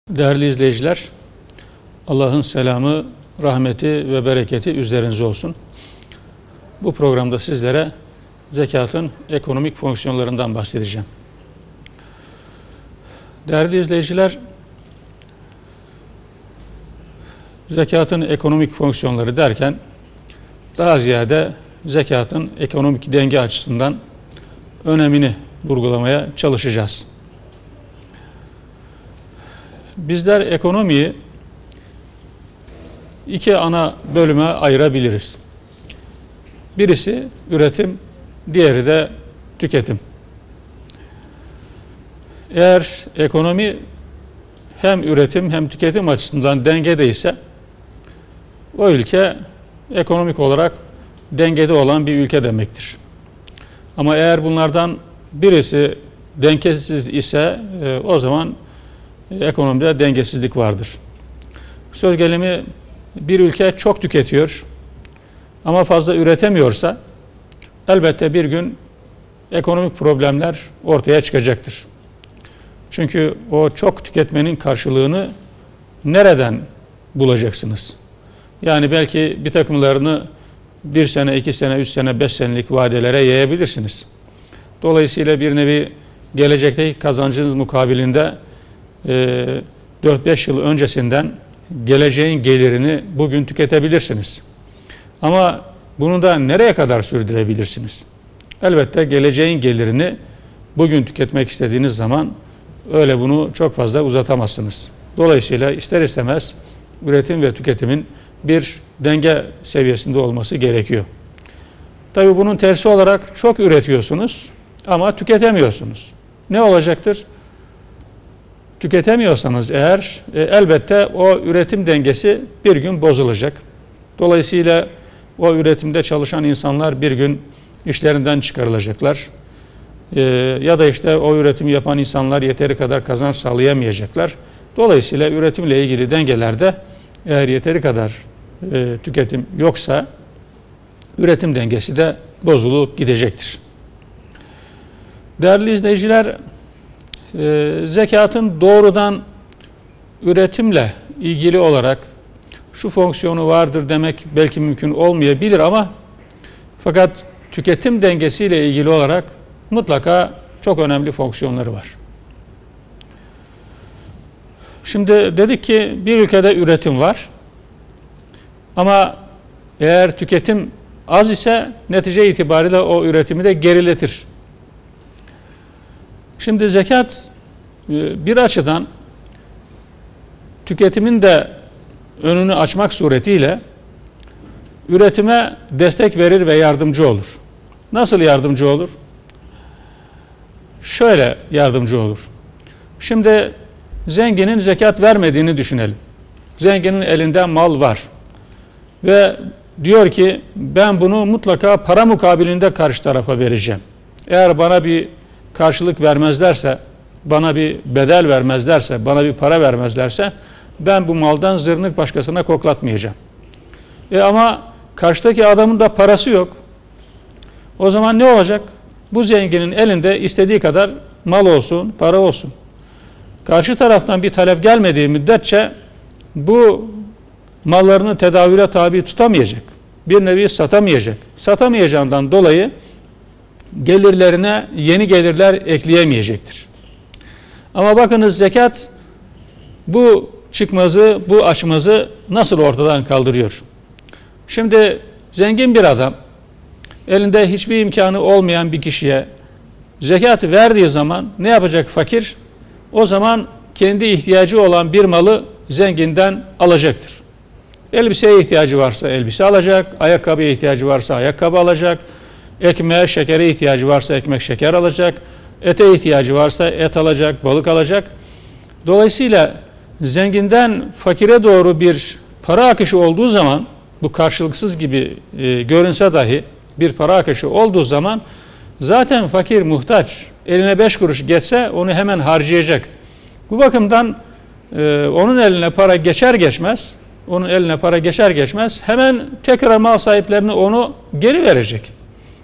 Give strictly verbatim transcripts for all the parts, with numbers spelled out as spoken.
Değerli izleyiciler, Allah'ın selamı, rahmeti ve bereketi üzerinize olsun. Bu programda sizlere zekatın ekonomik fonksiyonlarından bahsedeceğim. Değerli izleyiciler, zekatın ekonomik fonksiyonları derken daha ziyade zekatın ekonomik denge açısından önemini vurgulamaya çalışacağız. Bizler ekonomiyi iki ana bölüme ayırabiliriz. Birisi üretim, diğeri de tüketim. Eğer ekonomi hem üretim hem tüketim açısından dengedeyse o ülke ekonomik olarak dengede olan bir ülke demektir. Ama eğer bunlardan birisi dengesiz ise o zaman ekonomide dengesizlik vardır. Söz gelimi bir ülke çok tüketiyor ama fazla üretemiyorsa elbette bir gün ekonomik problemler ortaya çıkacaktır. Çünkü o çok tüketmenin karşılığını nereden bulacaksınız? Yani belki bir takımlarını bir sene, iki sene, üç sene, beş senelik vadelere yayabilirsiniz. Dolayısıyla bir nevi gelecekteki kazancınız mukabilinde dört beş yıl öncesinden geleceğin gelirini bugün tüketebilirsiniz. Ama bunu da nereye kadar sürdürebilirsiniz? Elbette geleceğin gelirini bugün tüketmek istediğiniz zaman öyle bunu çok fazla uzatamazsınız. Dolayısıyla ister istemez üretim ve tüketimin bir denge seviyesinde olması gerekiyor. Tabii bunun tersi olarak çok üretiyorsunuz ama tüketemiyorsunuz. Ne olacaktır? Tüketemiyorsanız eğer e, elbette o üretim dengesi bir gün bozulacak. Dolayısıyla o üretimde çalışan insanlar bir gün işlerinden çıkarılacaklar. E, ya da işte o üretimi yapan insanlar yeteri kadar kazanç sağlayamayacaklar. Dolayısıyla üretimle ilgili dengelerde eğer yeteri kadar e, tüketim yoksa üretim dengesi de bozulup gidecektir. Değerli izleyiciler, e, zekatın doğrudan üretimle ilgili olarak şu fonksiyonu vardır demek belki mümkün olmayabilir ama fakat tüketim dengesiyle ilgili olarak mutlaka çok önemli fonksiyonları var. Şimdi dedik ki bir ülkede üretim var ama eğer tüketim az ise netice itibariyle o üretimi de geriletir. Şimdi zekat bir açıdan tüketimin de önünü açmak suretiyle üretime destek verir ve yardımcı olur. Nasıl yardımcı olur? Şöyle yardımcı olur. Şimdi zenginin zekat vermediğini düşünelim. Zenginin elinde mal var ve diyor ki ben bunu mutlaka para mukabilinde karşı tarafa vereceğim. Eğer bana bir karşılık vermezlerse, bana bir bedel vermezlerse, bana bir para vermezlerse ben bu maldan zırnık başkasına koklatmayacağım. E ama karşıdaki adamın da parası yok. O zaman ne olacak? Bu zenginin elinde istediği kadar mal olsun, para olsun. Karşı taraftan bir talep gelmediği müddetçe bu mallarını tedavüle tabi tutamayacak. Bir nevi satamayacak. Satamayacağından dolayı gelirlerine yeni gelirler ekleyemeyecektir. Ama bakınız zekat bu çıkmazı, bu açmazı nasıl ortadan kaldırıyor? Şimdi zengin bir adam elinde hiçbir imkanı olmayan bir kişiye zekat verdiği zaman ne yapacak fakir? O zaman kendi ihtiyacı olan bir malı zenginden alacaktır. Elbiseye ihtiyacı varsa elbise alacak, ayakkabıya ihtiyacı varsa ayakkabı alacak, ekmeğe, şekere ihtiyacı varsa ekmek, şeker alacak, ete ihtiyacı varsa et alacak, balık alacak. Dolayısıyla zenginden fakire doğru bir para akışı olduğu zaman, bu karşılıksız gibi e, görünse dahi bir para akışı olduğu zaman zaten fakir muhtaç, eline beş kuruş geçse onu hemen harcayacak. Bu bakımdan e, onun eline para geçer geçmez, onun eline para geçer geçmez hemen tekrar mal sahiplerine onu geri verecek.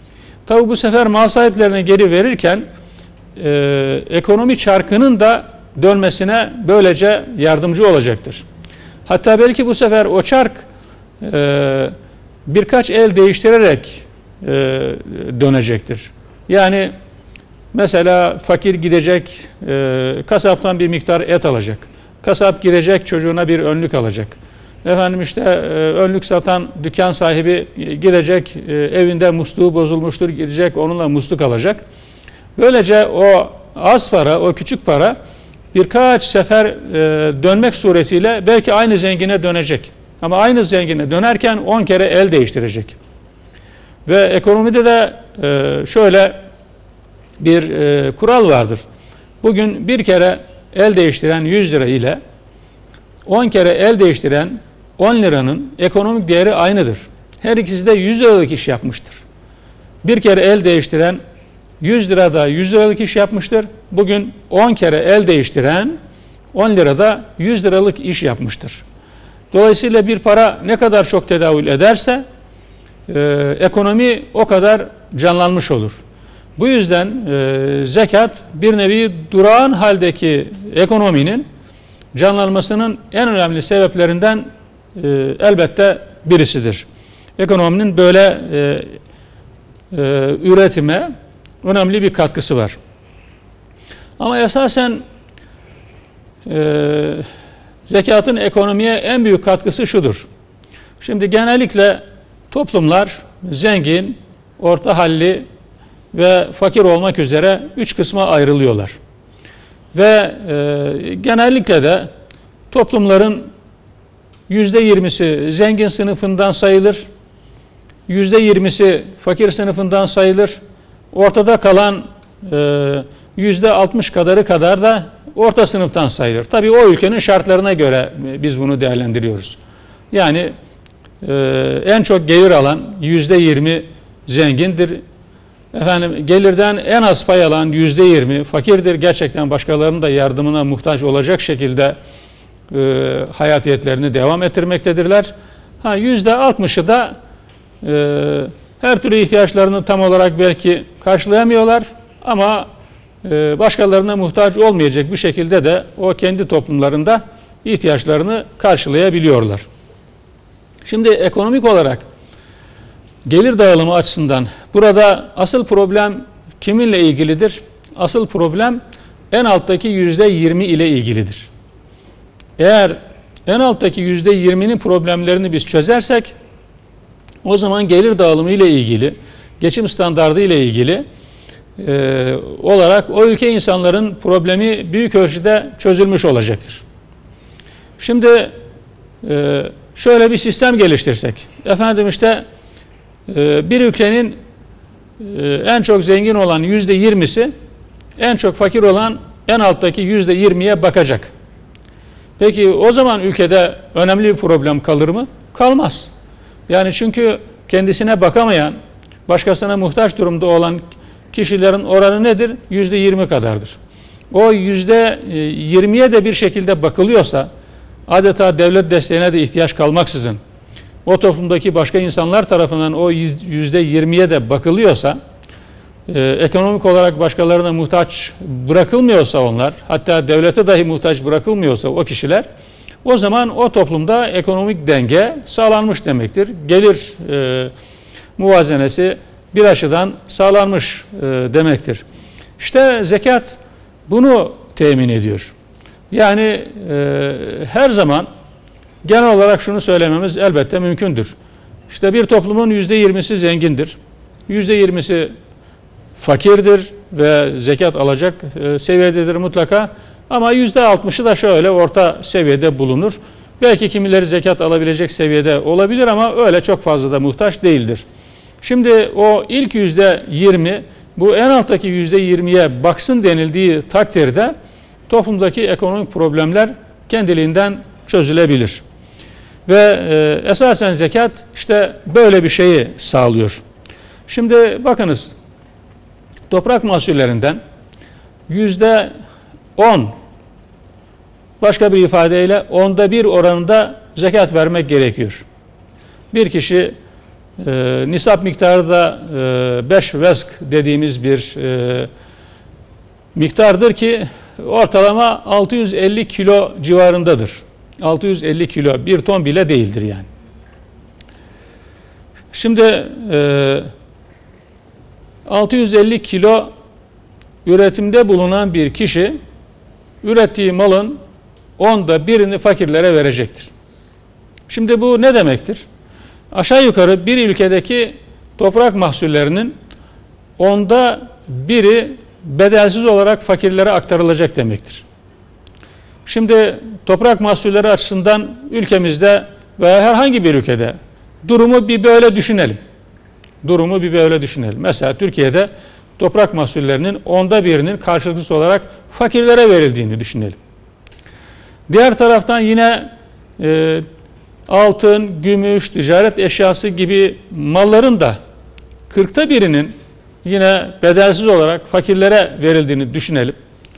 Tabi bu sefer mal sahiplerine geri verirken e, ekonomi çarkının da dönmesine böylece yardımcı olacaktır. Hatta belki bu sefer o çark e, birkaç el değiştirerek e, dönecektir. Yani mesela fakir gidecek, e, kasaptan bir miktar et alacak. Kasap gidecek, çocuğuna bir önlük alacak. Efendim işte e, önlük satan dükkan sahibi gidecek, e, evinde musluğu bozulmuştur, gidecek onunla musluk alacak. Böylece o az para, o küçük para birkaç sefer e, dönmek suretiyle belki aynı zengine dönecek. Ama aynı zengine dönerken on kere el değiştirecek. Ve ekonomide de e, şöyle bir e, kural vardır. Bugün bir kere el değiştiren yüz lira ile on kere el değiştiren on liranın ekonomik değeri aynıdır. Her ikisi de yüz liralık iş yapmıştır. Bir kere el değiştiren yüz lirada yüz liralık iş yapmıştır. Bugün on kere el değiştiren on lirada yüz liralık iş yapmıştır. Dolayısıyla bir para ne kadar çok tedavül ederse e, ekonomi o kadar canlanmış olur. Bu yüzden e, zekat bir nevi durağan haldeki ekonominin canlanmasının en önemli sebeplerinden e, elbette birisidir. Ekonominin böyle e, e, üretime önemli bir katkısı var. Ama esasen e, zekatın ekonomiye en büyük katkısı şudur. Şimdi genellikle toplumlar zengin, orta halli ve fakir olmak üzere üç kısma ayrılıyorlar. Ve e, genellikle de toplumların yüzde yirmisi zengin sınıfından sayılır, yüzde yirmisi fakir sınıfından sayılır, ortada kalan e, yüzde altmış kadarı kadar da orta sınıftan sayılır. Tabii o ülkenin şartlarına göre biz bunu değerlendiriyoruz. Yani e, en çok gelir alan yüzde yirmi zengindir. Efendim gelirden en az pay alan yüzde yirmi fakirdir. Gerçekten başkalarının da yardımına muhtaç olacak şekilde e, hayatiyetlerini devam ettirmektedirler. Ha yüzde altmışı da e, her türlü ihtiyaçlarını tam olarak belki karşılayamıyorlar ama e, başkalarına muhtaç olmayacak bir şekilde de o kendi toplumlarında ihtiyaçlarını karşılayabiliyorlar. Şimdi ekonomik olarak gelir dağılımı açısından burada asıl problem kiminle ilgilidir? Asıl problem en alttaki yüzde yirmi ile ilgilidir. Eğer en alttaki yüzde yirminin problemlerini biz çözersek o zaman gelir dağılımı ile ilgili, geçim standardı ile ilgili e, olarak o ülke insanların problemi büyük ölçüde çözülmüş olacaktır. Şimdi e, şöyle bir sistem geliştirsek, efendim işte e, bir ülkenin e, en çok zengin olan yüzde yirmisi en çok fakir olan en alttaki yüzde yirmiye bakacak. Peki o zaman ülkede önemli bir problem kalır mı? Kalmaz. Yani çünkü kendisine bakamayan, başkasına muhtaç durumda olan kişilerin oranı nedir? yüzde yirmi kadardır. O yüzde yirmiye de bir şekilde bakılıyorsa, adeta devlet desteğine de ihtiyaç kalmaksızın, o toplumdaki başka insanlar tarafından o yüzde yirmiye de bakılıyorsa, e, ekonomik olarak başkalarına muhtaç bırakılmıyorsa onlar, hatta devlete dahi muhtaç bırakılmıyorsa o kişiler, o zaman o toplumda ekonomik denge sağlanmış demektir. Gelir e, muvazenesi bir açıdan sağlanmış e, demektir. İşte zekat bunu temin ediyor. Yani e, her zaman genel olarak şunu söylememiz elbette mümkündür. İşte bir toplumun yüzde yirmisi zengindir, yüzde yirmisi fakirdir ve zekat alacak e, seviyededir mutlaka. Ama yüzde altmışı da şöyle orta seviyede bulunur. Belki kimileri zekat alabilecek seviyede olabilir ama öyle çok fazla da muhtaç değildir. Şimdi o ilk yüzde yirmi, bu en alttaki yüzde yirmiye baksın denildiği takdirde toplumdaki ekonomik problemler kendiliğinden çözülebilir. Ve e, esasen zekat işte böyle bir şeyi sağlıyor. Şimdi bakınız, toprak mahsullerinden yüzde on, başka bir ifadeyle onda bir oranında zekat vermek gerekiyor. Bir kişi e, nisap miktarı da e, beş vesk dediğimiz bir e, miktardır ki ortalama altı yüz elli kilo civarındadır. altı yüz elli kilo, bir ton bile değildir yani. Şimdi e, altı yüz elli kilo üretimde bulunan bir kişi ürettiği malın onda birini fakirlere verecektir. Şimdi bu ne demektir? Aşağı yukarı bir ülkedeki toprak mahsullerinin onda biri bedelsiz olarak fakirlere aktarılacak demektir. Şimdi toprak mahsulleri açısından ülkemizde veya herhangi bir ülkede durumu bir böyle düşünelim. Durumu bir böyle düşünelim. Mesela Türkiye'de toprak mahsullerinin onda birinin karşılıksız olarak fakirlere verildiğini düşünelim. Diğer taraftan yine e, altın, gümüş, ticaret eşyası gibi malların da kırkta birinin yine bedelsiz olarak fakirlere verildiğini düşünelim.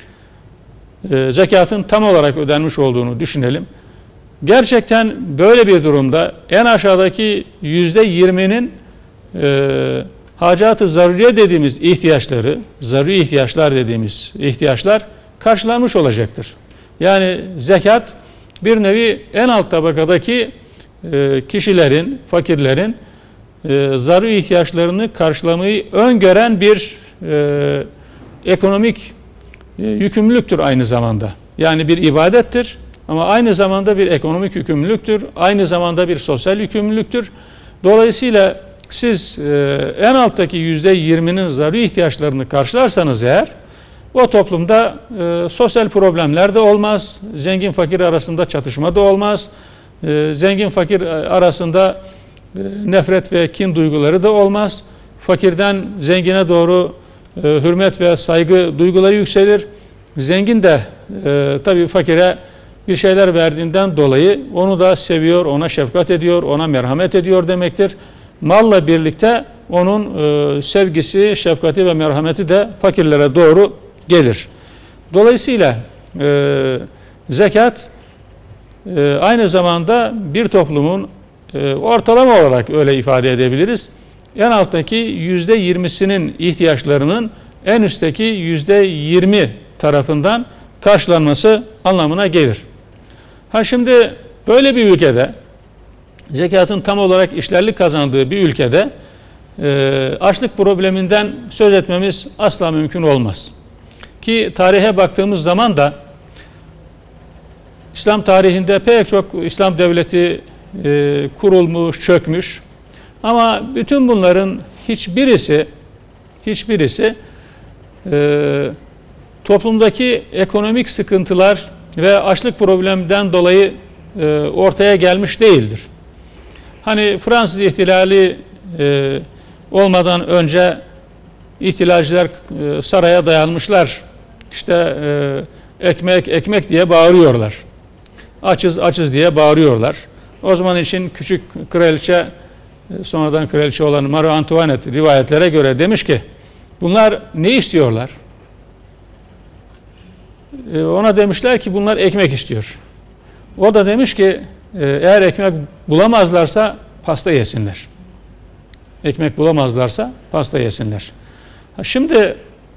E, zekatın tam olarak ödenmiş olduğunu düşünelim. Gerçekten böyle bir durumda en aşağıdaki yüzde yirminin e, hacat-ı zaruriye dediğimiz ihtiyaçları, zaruri ihtiyaçlar dediğimiz ihtiyaçlar karşılanmış olacaktır. Yani zekat bir nevi en alt tabakadaki e, kişilerin, fakirlerin e, zaruri ihtiyaçlarını karşılamayı öngören bir e, ekonomik e, yükümlülüktür aynı zamanda. Yani bir ibadettir ama aynı zamanda bir ekonomik yükümlülüktür, aynı zamanda bir sosyal yükümlülüktür. Dolayısıyla siz e, en alttaki yüzde yirminin zaruri ihtiyaçlarını karşılarsanız eğer, o toplumda e, sosyal problemler de olmaz, zengin fakir arasında çatışma da olmaz, e, zengin fakir arasında e, nefret ve kin duyguları da olmaz. Fakirden zengine doğru e, hürmet ve saygı duyguları yükselir. Zengin de e, tabii fakire bir şeyler verdiğinden dolayı onu da seviyor, ona şefkat ediyor, ona merhamet ediyor demektir. Malla birlikte onun e, sevgisi, şefkati ve merhameti de fakirlere doğru gelir. Dolayısıyla e, zekat e, aynı zamanda bir toplumun e, ortalama olarak öyle ifade edebiliriz. En alttaki yüzde yirmisinin ihtiyaçlarının en üstteki yüzde yirmi tarafından karşılanması anlamına gelir. Ha şimdi böyle bir ülkede, zekatın tam olarak işlerlik kazandığı bir ülkede e, açlık probleminden söz etmemiz asla mümkün olmaz. Ki tarihe baktığımız zaman da İslam tarihinde pek çok İslam devleti e, kurulmuş, çökmüş. Ama bütün bunların hiçbirisi hiçbirisi e, toplumdaki ekonomik sıkıntılar ve açlık probleminden dolayı e, ortaya gelmiş değildir. Hani Fransız ihtilali e, olmadan önce ihtilalciler e, saraya dayanmışlar. İşte e, ekmek ekmek diye bağırıyorlar. Açız açız diye bağırıyorlar. O zaman için küçük kraliçe, e, sonradan kraliçe olan Marie Antoinette rivayetlere göre demiş ki bunlar ne istiyorlar? E, ona demişler ki bunlar ekmek istiyor. O da demiş ki e, eğer ekmek bulamazlarsa pasta yesinler. Ekmek bulamazlarsa pasta yesinler. Ha şimdi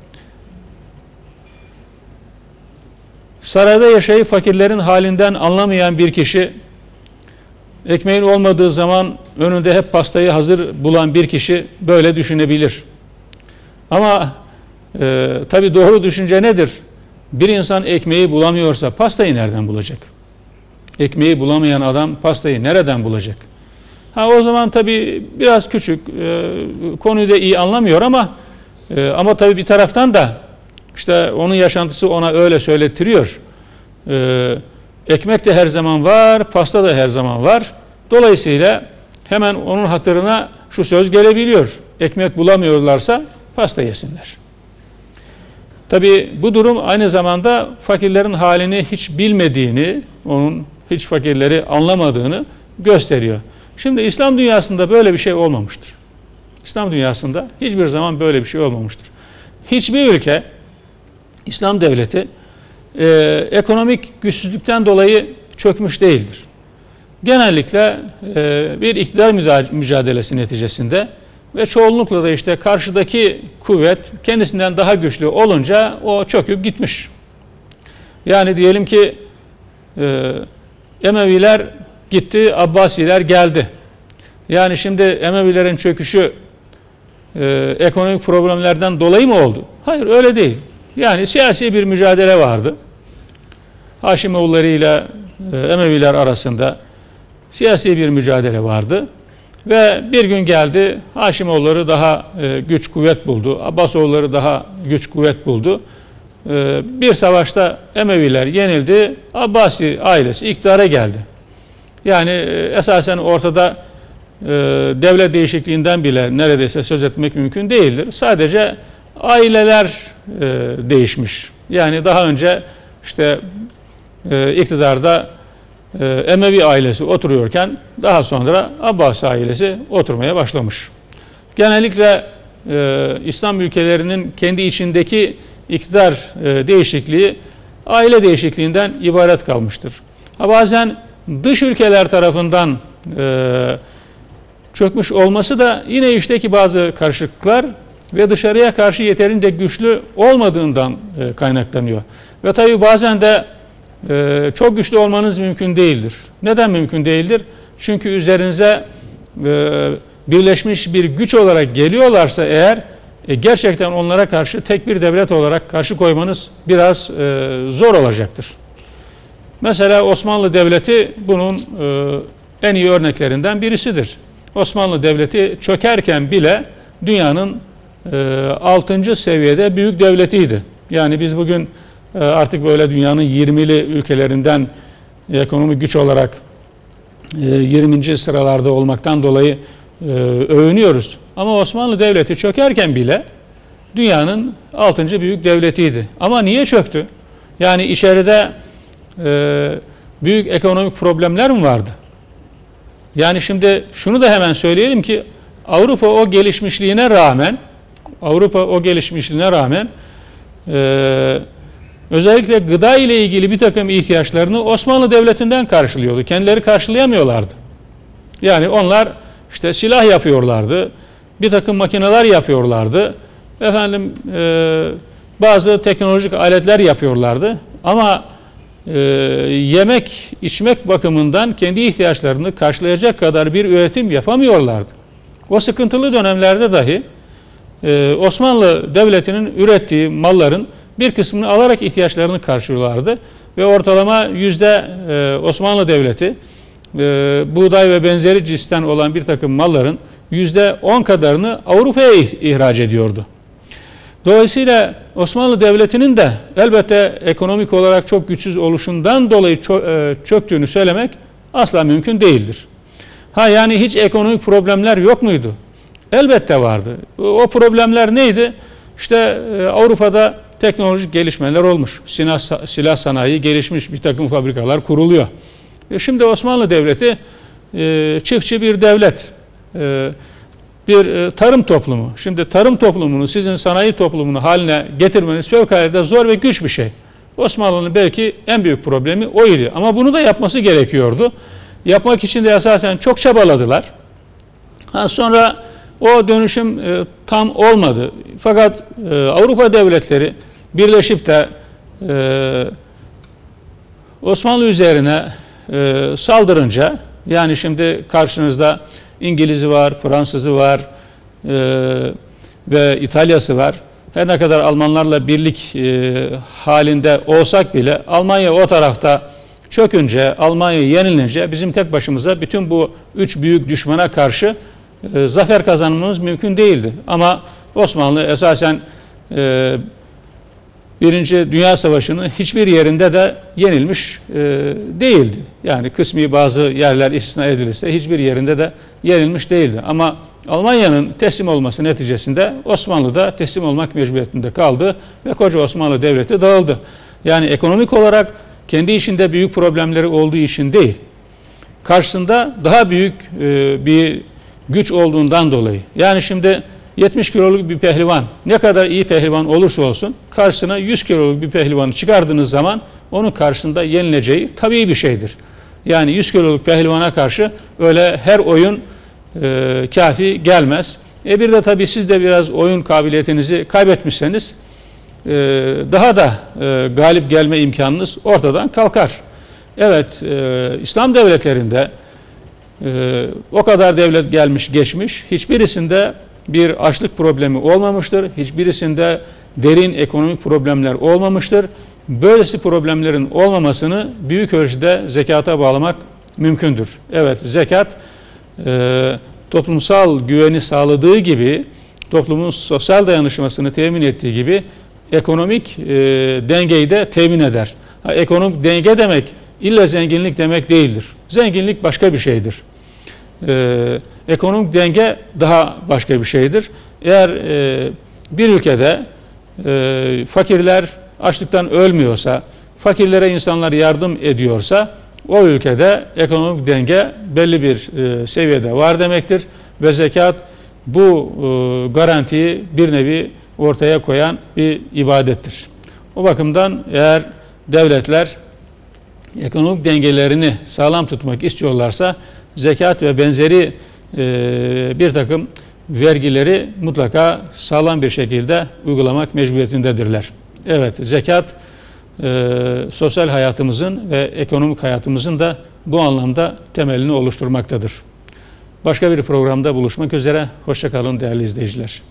sarayda yaşayıp fakirlerin halinden anlamayan bir kişi, ekmeğin olmadığı zaman önünde hep pastayı hazır bulan bir kişi böyle düşünebilir. Ama e, tabii doğru düşünce nedir? Bir insan ekmeği bulamıyorsa pastayı nereden bulacak? Ekmeği bulamayan adam pastayı nereden bulacak? Ha o zaman tabii biraz küçük, e, konuyu da iyi anlamıyor ama e, ama tabii bir taraftan da işte onun yaşantısı ona öyle söylettiriyor. E, ekmek de her zaman var, pasta da her zaman var. Dolayısıyla hemen onun hatırına şu söz gelebiliyor. Ekmek bulamıyorlarsa pasta yesinler. Tabii bu durum aynı zamanda fakirlerin halini hiç bilmediğini, onun hiç fakirleri anlamadığını gösteriyor. Şimdi İslam dünyasında böyle bir şey olmamıştır. İslam dünyasında hiçbir zaman böyle bir şey olmamıştır. Hiçbir ülke, İslam devleti e, ekonomik güçsüzlükten dolayı çökmüş değildir. Genellikle e, bir iktidar mücadelesi neticesinde ve çoğunlukla da işte karşıdaki kuvvet kendisinden daha güçlü olunca o çöküp gitmiş. Yani diyelim ki e, Emeviler gitti, Abbasiler geldi. Yani şimdi Emevilerin çöküşü e, ekonomik problemlerden dolayı mı oldu? Hayır, öyle değil. Yani siyasi bir mücadele vardı. Haşimoğulları ile Emeviler arasında siyasi bir mücadele vardı. Ve bir gün geldi, Haşimoğulları daha e, güç kuvvet buldu. Abbasoğulları daha güç kuvvet buldu. E, bir savaşta Emeviler yenildi. Abbasi ailesi iktidara geldi. Yani e, esasen ortada e, devlet değişikliğinden bile neredeyse söz etmek mümkün değildir. Sadece aileler e, değişmiş. Yani daha önce işte e, iktidarda e, Emevi ailesi oturuyorken daha sonra Abbasi ailesi oturmaya başlamış. Genellikle e, İslam ülkelerinin kendi içindeki iktidar e, değişikliği aile değişikliğinden ibaret kalmıştır. Ha, bazen dış ülkeler tarafından e, çökmüş olması da yine içteki bazı karışıklıklar ve dışarıya karşı yeterince güçlü olmadığından e, kaynaklanıyor. Ve tabii bazen de e, çok güçlü olmanız mümkün değildir. Neden mümkün değildir? Çünkü üzerinize e, birleşmiş bir güç olarak geliyorlarsa eğer e, gerçekten onlara karşı tek bir devlet olarak karşı koymanız biraz e, zor olacaktır. Mesela Osmanlı Devleti bunun e, en iyi örneklerinden birisidir. Osmanlı Devleti çökerken bile dünyanın e, altıncı seviyede büyük devletiydi. Yani biz bugün e, artık böyle dünyanın yirmili ülkelerinden ekonomik güç olarak e, yirminci sıralarda olmaktan dolayı e, övünüyoruz. Ama Osmanlı Devleti çökerken bile dünyanın altıncı büyük devletiydi. Ama niye çöktü? Yani içeride e, büyük ekonomik problemler mi vardı? Yani şimdi şunu da hemen söyleyelim ki Avrupa o gelişmişliğine rağmen Avrupa o gelişmişliğine rağmen e, özellikle gıda ile ilgili bir takım ihtiyaçlarını Osmanlı Devleti'nden karşılıyordu. Kendileri karşılayamıyorlardı. Yani onlar işte silah yapıyorlardı, bir takım makineler yapıyorlardı, efendim e, bazı teknolojik aletler yapıyorlardı. Ama e, yemek, içmek bakımından kendi ihtiyaçlarını karşılayacak kadar bir üretim yapamıyorlardı. O sıkıntılı dönemlerde dahi e, Osmanlı Devleti'nin ürettiği malların bir kısmını alarak ihtiyaçlarını karşılıyorlardı. Ve ortalama yüzde e, Osmanlı Devleti e, buğday ve benzeri cinsten olan bir takım malların yüzde on kadarını Avrupa'ya ihraç ediyordu. Dolayısıyla Osmanlı Devleti'nin de elbette ekonomik olarak çok güçsüz oluşundan dolayı çöktüğünü söylemek asla mümkün değildir. Ha, yani hiç ekonomik problemler yok muydu? Elbette vardı. O problemler neydi? İşte Avrupa'da teknolojik gelişmeler olmuş. Silah, silah sanayi gelişmiş, bir takım fabrikalar kuruluyor. E şimdi Osmanlı Devleti e, çiftçi bir devlet. E, bir tarım toplumu. Şimdi tarım toplumunu sizin sanayi toplumunu haline getirmeniz fevkalade zor ve güç bir şey. Osmanlı'nın belki en büyük problemi oydu. Ama bunu da yapması gerekiyordu. Yapmak için de esasen çok çabaladılar. Ha, sonra o dönüşüm e, tam olmadı. Fakat e, Avrupa devletleri birleşip de e, Osmanlı üzerine e, saldırınca, yani şimdi karşınızda İngiliz'i var, Fransız'ı var e, ve İtalya'sı var. Her ne kadar Almanlarla birlik e, halinde olsak bile Almanya o tarafta çökünce, Almanya yenilince bizim tek başımıza bütün bu üç büyük düşmana karşı e, zafer kazanmamız mümkün değildi. Ama Osmanlı esasen e, Birinci Dünya Savaşı'nın hiçbir yerinde de yenilmiş e, değildi. Yani kısmi bazı yerler istisna edilirse hiçbir yerinde de yenilmiş değildi. Ama Almanya'nın teslim olması neticesinde Osmanlı da teslim olmak mecburiyetinde kaldı ve koca Osmanlı Devleti dağıldı. Yani ekonomik olarak kendi içinde büyük problemleri olduğu için değil, karşısında daha büyük e, bir güç olduğundan dolayı. Yani şimdi yetmiş kiloluk bir pehlivan ne kadar iyi pehlivan olursa olsun karşısına yüz kiloluk bir pehlivanı çıkardığınız zaman onun karşısında yenileceği tabii bir şeydir. Yani yüz kiloluk pehlivana karşı öyle her oyun e, kafi gelmez. E bir de tabii siz de biraz oyun kabiliyetinizi kaybetmişseniz daha da galip gelme imkanınız ortadan kalkar. Evet, İslam devletlerinde o kadar devlet gelmiş geçmiş, hiçbirisinde bir açlık problemi olmamıştır, hiçbirisinde derin ekonomik problemler olmamıştır. Böylesi problemlerin olmamasını büyük ölçüde zekata bağlamak mümkündür. Evet, zekat e, toplumsal güveni sağladığı gibi, toplumun sosyal dayanışmasını temin ettiği gibi ekonomik e, dengeyi de temin eder. Ha, ekonomik denge demek illa zenginlik demek değildir. Zenginlik başka bir şeydir. E, ekonomik denge daha başka bir şeydir. Eğer e, bir ülkede e, fakirler açlıktan ölmüyorsa, fakirlere insanlar yardım ediyorsa, o ülkede ekonomik denge belli bir e, seviyede var demektir ve zekat bu e, garantiyi bir nevi ortaya koyan bir ibadettir. O bakımdan eğer devletler ekonomik dengelerini sağlam tutmak istiyorlarsa zekat ve benzeri e, bir takım vergileri mutlaka sağlam bir şekilde uygulamak mecburiyetindedirler. Evet, zekat e, sosyal hayatımızın ve ekonomik hayatımızın da bu anlamda temelini oluşturmaktadır. Başka bir programda buluşmak üzere. Hoşça kalın değerli izleyiciler.